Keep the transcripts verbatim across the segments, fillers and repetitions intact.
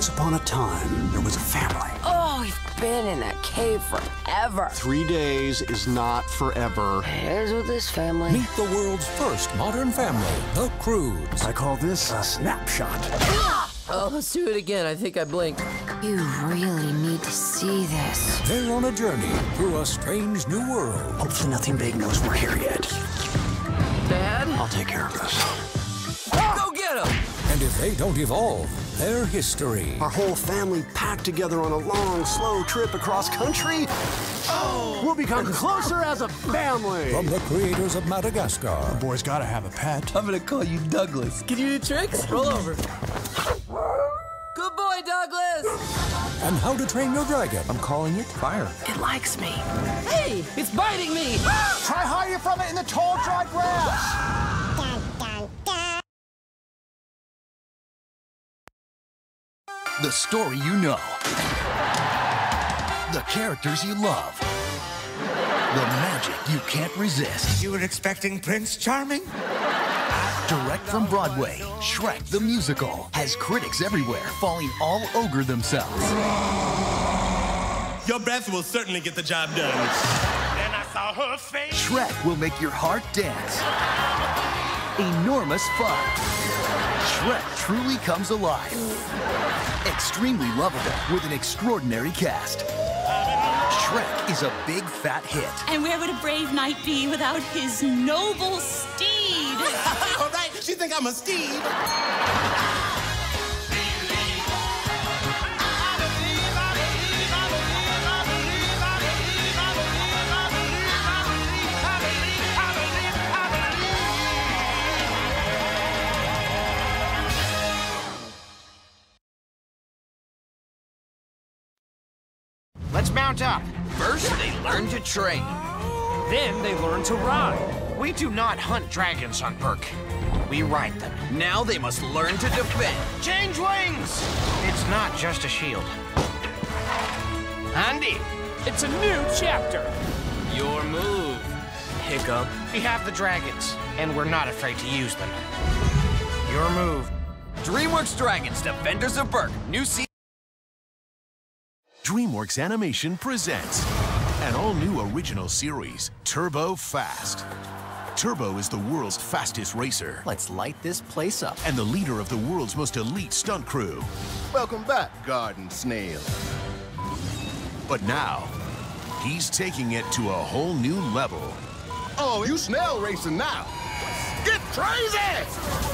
Once upon a time, there was a family. Oh, we've been in that cave forever. Three days is not forever. Here's with this family. Meet the world's first modern family, the Croods. I call this a snapshot. Oh, let's do it again. I think I blinked. You really need to see this. They're on a journey through a strange new world. Hopefully nothing big knows we're here yet. Dad? I'll take care of this. Go get him! And if they don't evolve, their history. Our whole family packed together on a long, slow trip across country. Oh! We'll become closer as a family. From the creators of Madagascar. The boy's gotta have a pet. I'm gonna call you Douglas. Can you do tricks? Roll over. Good boy, Douglas! And How to Train Your Dragon. I'm calling it fire. It likes me. Hey, it's biting me! Try hiding from it in the tall, dry grass. The story you know. The characters you love. The magic you can't resist. You were expecting Prince Charming? Direct from Broadway, Shrek the Musical has critics everywhere falling all over themselves. Your breath will certainly get the job done. Then I saw her face. Shrek will make your heart dance. Enormous fun. Shrek truly comes alive. Extremely lovable with an extraordinary cast. Shrek is a big fat hit. And where would a brave knight be without his noble steed? All right, she think I'm a Steve. Let's mount up. First, they learn to train. Then they learn to ride. We do not hunt dragons on Berk. We ride them. Now they must learn to defend. Change wings! It's not just a shield. Andy! It's a new chapter. Your move, Hiccup. We have the dragons, and we're not afraid to use them. Your move. DreamWorks Dragons, Defenders of Berk. New season. DreamWorks Animation presents an all-new original series, Turbo Fast. Turbo is the world's fastest racer Let's light this place up. and the leader of the world's most elite stunt crew. Welcome back, Garden Snail. But now, he's taking it to a whole new level. Oh, you snail racing now. Get crazy!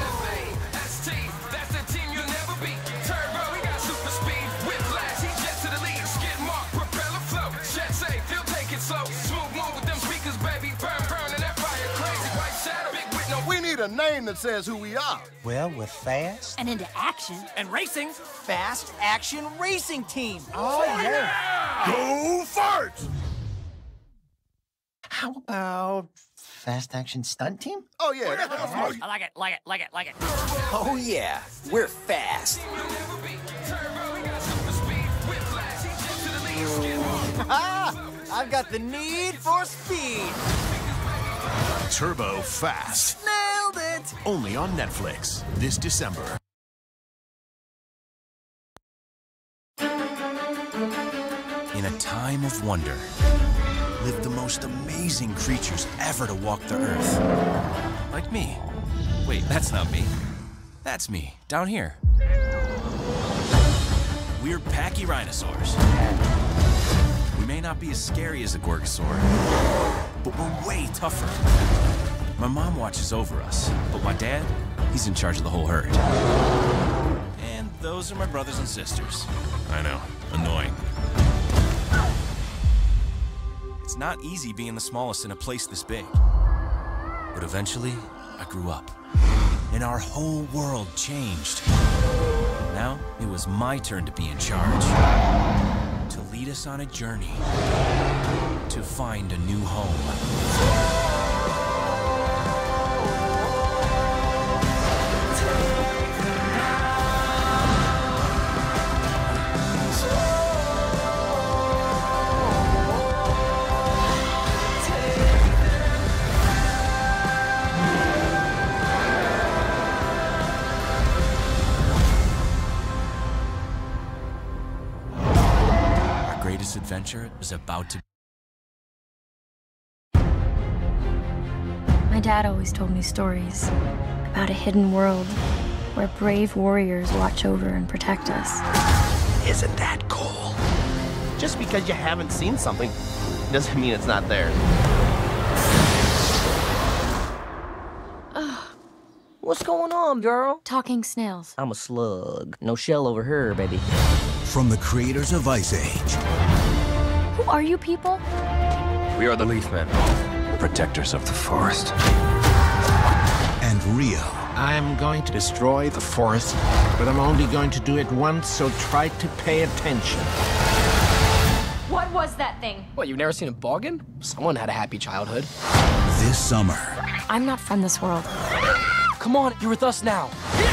We need a name that says who we are. Well, we're fast. And into action. And racing. Fast Action Racing Team. Oh, yeah. Go first! How about Fast Action Stunt Team? Oh, yeah. That's I like it, like it, like it, like it. Oh, yeah. We're fast. Ah, I've got the need for speed. Turbo Fast. Nailed it. Only on Netflix this December. In a time of wonder, lived the most amazing creatures ever to walk the earth. Like me. Wait, that's not me. That's me, down here. We're pachyrhinosaurs. We may not be as scary as a Gorgosaur, but we're way tougher. My mom watches over us, but my dad, he's in charge of the whole herd. And those are my brothers and sisters. I know, annoying. It's not easy being the smallest in a place this big. But eventually, I grew up. And our whole world changed. Now, it was my turn to be in charge. To lead us on a journey. To find a new home. adventure is about to. My dad always told me stories about a hidden world where brave warriors watch over and protect us. Isn't that cool? Just because you haven't seen something doesn't mean it's not there. What's going on, girl? Talking snails. I'm a slug. No shell over here, baby. From the creators of Ice Age. Who are you people? We are the Leafmen, protectors of the forest. And Rio. I'm going to destroy the forest, but I'm only going to do it once, so try to pay attention. What was that thing? What, you've never seen a boggin? Someone had a happy childhood. This summer. I'm not from this world. Come on, you're with us now.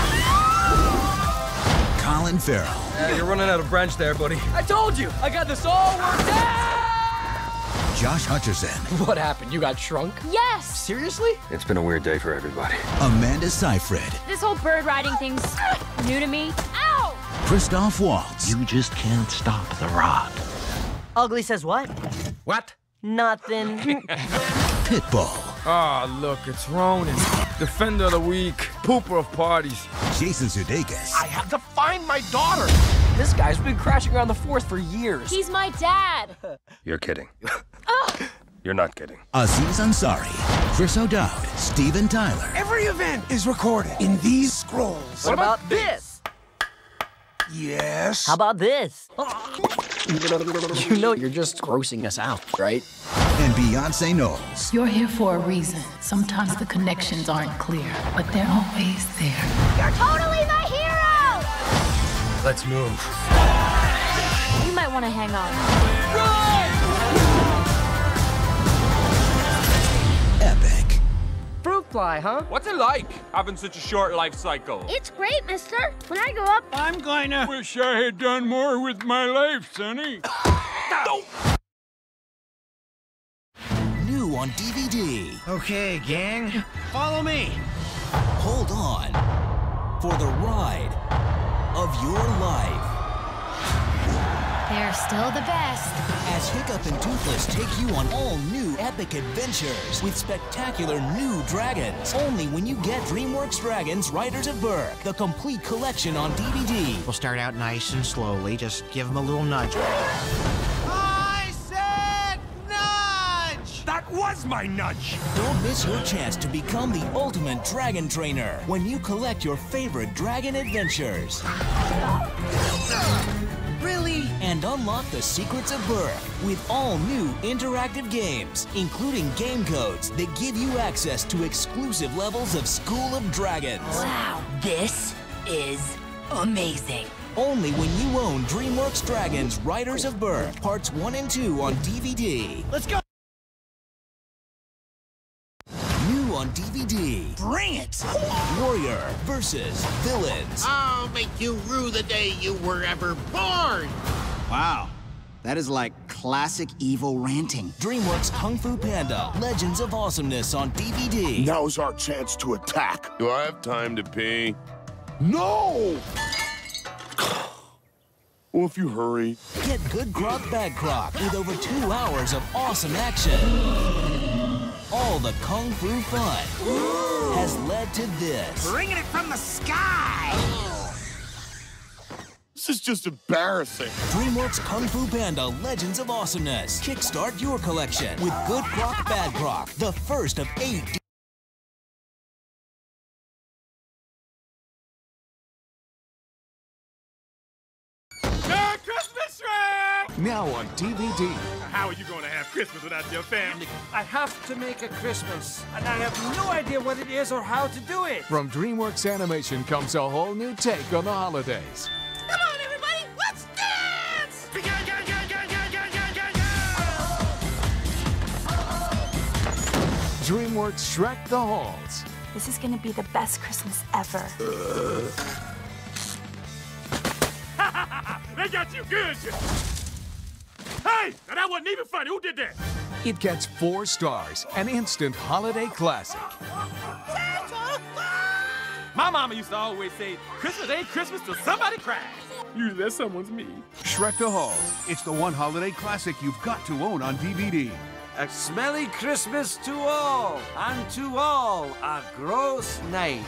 Colin Farrell. Yeah, you're running out of branch there, buddy. I told you, I got this all worked out! Josh Hutcherson. What happened? You got shrunk? Yes! Seriously? It's been a weird day for everybody. Amanda Seyfried. This whole bird riding thing's new to me. Ow! Christoph Waltz. You just can't stop the rod. Ugly says what? What? Nothing. Pitbull. Ah, oh, look, it's Ronan. Defender of the week, pooper of parties. Jason Sudeikis. I have to find my daughter. This guy's been crashing around the forest for years. He's my dad. You're kidding. You're not kidding. Aziz Ansari. Chris O'Dowd. Steven Tyler. Every event is recorded in these scrolls. What about this? Yes. How about this? You know you're just grossing us out, right? And Beyonce Knowles. You're here for a reason. Sometimes the connections aren't clear, but they're always there. You're totally my hero! Let's move. You might want to hang on. Epic. Fruit fly, huh? What's it like, having such a short life cycle? It's great, mister. When I grow up, I'm gonna... Wish I had done more with my life, Sonny. New on D V D. Okay, gang, follow me. Hold on for the ride of your life. they're still the best. As Hiccup and Toothless take you on all new epic adventures with spectacular new dragons. Only when you get DreamWorks Dragons Riders of Berk, the complete collection on D V D. We'll start out nice and slowly. Just give them a little nudge. I said nudge! That was my nudge! Don't miss your chance to become the ultimate dragon trainer when you collect your favorite dragon adventures. Really? And unlock the secrets of Berk with all new interactive games, including game codes that give you access to exclusive levels of School of Dragons. Wow, this is amazing. Only when you own DreamWorks Dragons Riders of Berk, parts one and two on D V D. Let's go! New on D V D. Bring it! Warrior versus Villains. I'll make you rue the day you were ever born! Wow. That is like classic evil ranting. DreamWorks Kung Fu Panda, Legends of Awesomeness on D V D. Now's our chance to attack. Do I have time to pee? No! Well, if you hurry. Get Good Croc, Bad Croc with over two hours of awesome action. All the Kung Fu fun has led to this. Bringing it from the sky! This is just embarrassing. DreamWorks Kung Fu Panda Legends of Awesomeness. Kickstart your collection with Good Croc, Bad Croc, the first of eight. Merry Christmas, Shrek! Now on D V D. How are you going to have Christmas without your family? I have to make a Christmas, and I have no idea what it is or how to do it. From DreamWorks Animation comes a whole new take on the holidays. Come on, everybody, let's dance! DreamWorks Shrek the Halls. This is gonna be the best Christmas ever. They got you good! Hey! Now that wasn't even funny. Who did that? It gets four stars, an instant holiday classic. My mama used to always say, Christmas ain't Christmas till somebody cries. Usually that someone's me. Shrek the Halls. It's the one holiday classic you've got to own on D V D. A smelly Christmas to all, and to all a gross night.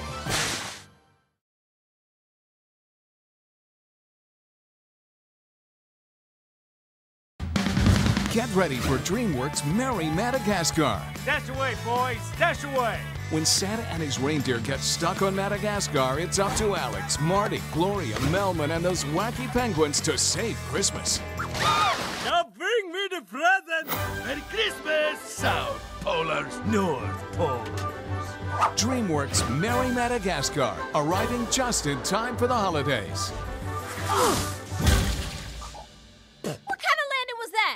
Get ready for DreamWorks' Merry Madagascar. Dash away, boys, dash away. When Santa and his reindeer get stuck on Madagascar, it's up to Alex, Marty, Gloria, Melman, and those wacky penguins to save Christmas. Now bring me the present. Merry Christmas, South Polars, North Polars. DreamWorks' Merry Madagascar, arriving just in time for the holidays. What kind of landing was that?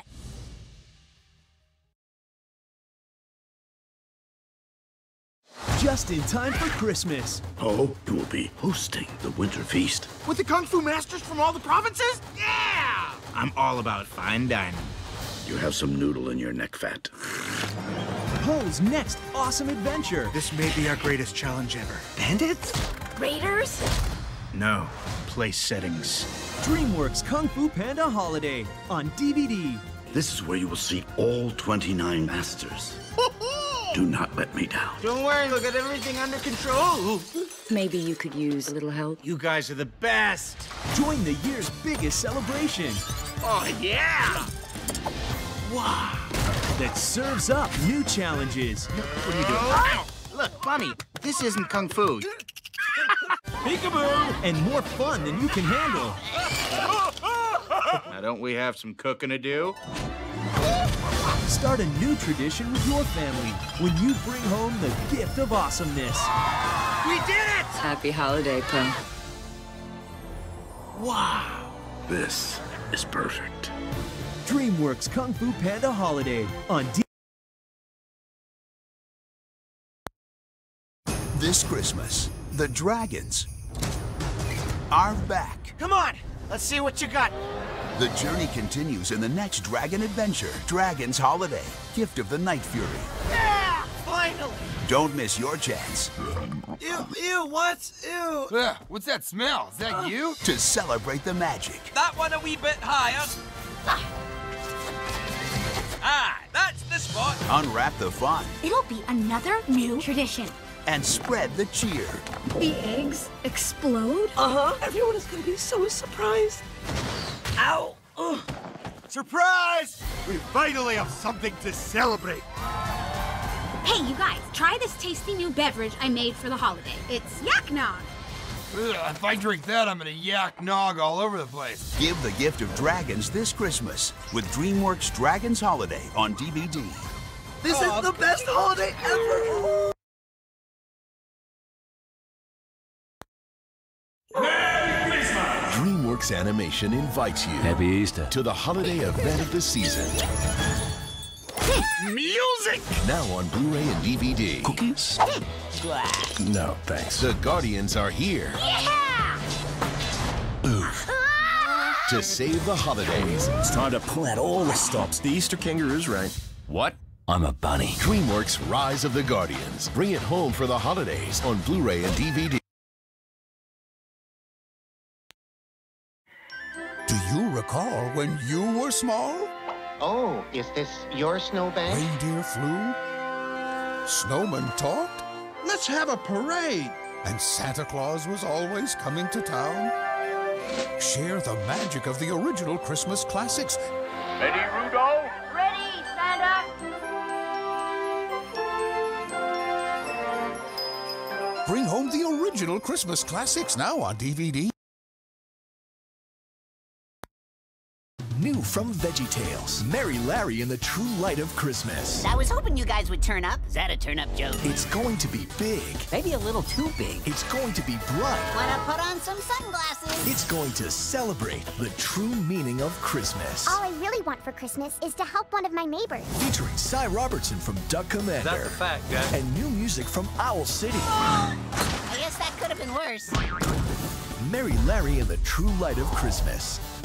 Just in time for Christmas. Oh, you will be hosting the winter feast. With the Kung Fu masters from all the provinces? Yeah! I'm all about fine dining. You have some noodle in your neck fat. Poe's next awesome adventure. This may be our greatest challenge ever. Bandits? Raiders? No, place settings. DreamWorks Kung Fu Panda Holiday on D V D. This is where you will see all twenty-nine masters. Do not let me down. Don't worry, we'll get everything under control. Maybe you could use a little help. You guys are the best. Join the year's biggest celebration. Oh, yeah! Wow. That serves up new challenges. What are you doing? Ow. Look, Bunny, this isn't Kung Fu. Peekaboo! And more fun than you can handle. Now, don't we have some cooking to do? Start a new tradition with your family when you bring home the gift of awesomeness. We did it! Happy holiday, Poe. Wow. This is perfect. DreamWorks Kung Fu Panda Holiday on D This Christmas, the dragons are back. Come on, let's see what you got. The journey continues in the next dragon adventure, Dragon's Holiday, Gift of the Night Fury. Yeah, finally. Don't miss your chance. Ew, ew, what? Ew. Ugh, what's that smell? Is that you? To celebrate the magic. That one a wee bit higher. Ah, that's the spot. Unwrap the fun. It'll be another new tradition. And spread the cheer. The eggs explode? Uh-huh. Everyone is gonna be so surprised. Ow! Ugh. Surprise! We finally have something to celebrate. Hey, you guys, try this tasty new beverage I made for the holiday. It's Yak Nog. Ugh, if I drink that, I'm gonna yak nog all over the place. Give the gift of dragons this Christmas with DreamWorks Dragon's Holiday on D V D. This oh, is the best holiday ever! DreamWorks Animation invites you Happy Easter to the holiday event of the season. Music! Now on Blu-ray and D V D. Cookies? No, thanks. The Guardians are here. Yeah! Oof. To save the holidays. It's time to plant all the stops. The Easter Kangaroo's right. What? I'm a bunny. DreamWorks Rise of the Guardians. Bring it home for the holidays on Blu-ray and D V D. Do you recall when you were small? Oh, is this your snowbank? Reindeer flew? Snowmen talked? Let's have a parade! And Santa Claus was always coming to town? Share the magic of the original Christmas classics. Ready, Rudolph? Ready, Santa. Bring home the original Christmas classics now on D V D. New from VeggieTales, Mary Larry in the True Light of Christmas. I was hoping you guys would turn up. Is that a turn-up joke? It's going to be big. Maybe a little too big. It's going to be bright. Wanna put on some sunglasses? It's going to celebrate the true meaning of Christmas. All I really want for Christmas is to help one of my neighbors. Featuring Cy Robertson from Duck Commander. That's a fact, guys. And new music from Owl City. I guess that could have been worse. Mary Larry in the True Light of Christmas.